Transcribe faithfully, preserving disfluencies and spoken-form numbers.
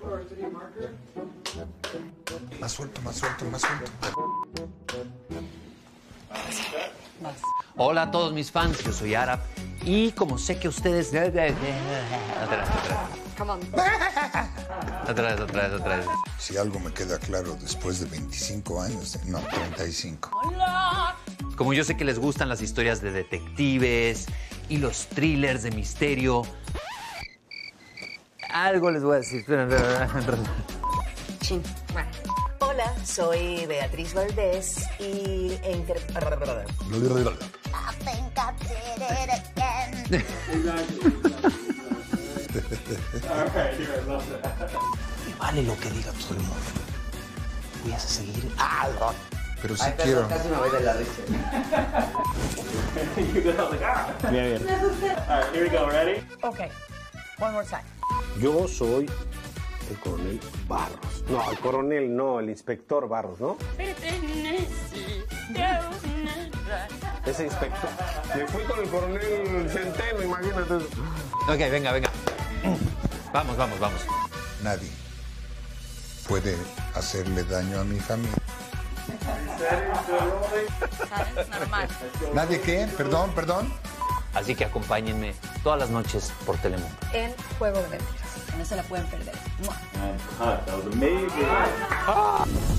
Más suelto, más suelto, más suelto. Hola a todos mis fans, yo soy Arap y como sé que ustedes... Atrás, atrás. Come on. Atrás, atrás, atrás. Si algo me queda claro después de veinticinco años, no, treinta y cinco. Como yo sé que les gustan las historias de detectives y los thrillers de misterio, algo les voy a decir. Chin. Bueno. Hola, soy Beatriz Valdés y... E inter... Me vale lo que diga todo el mundo. Voy a seguir algo. Pero si quiero. Casi me voy de la risa. Bien, bien. All right, here we go. Ready? Okay, one more time. Yo soy el coronel Barros. No, el coronel no, el inspector Barros, ¿no? Ese inspector. Me fui con el coronel Centeno, imagínate. Ok, venga, venga. Vamos, vamos, vamos. Nadie puede hacerle daño a mi familia. ¿Sabes? Normal. ¿Nadie qué? Perdón, perdón. Así que acompáñenme todas las noches por Telemundo. En Juego de Mentiras. No se la pueden perder. ¡Mua! And cut. That was amazing.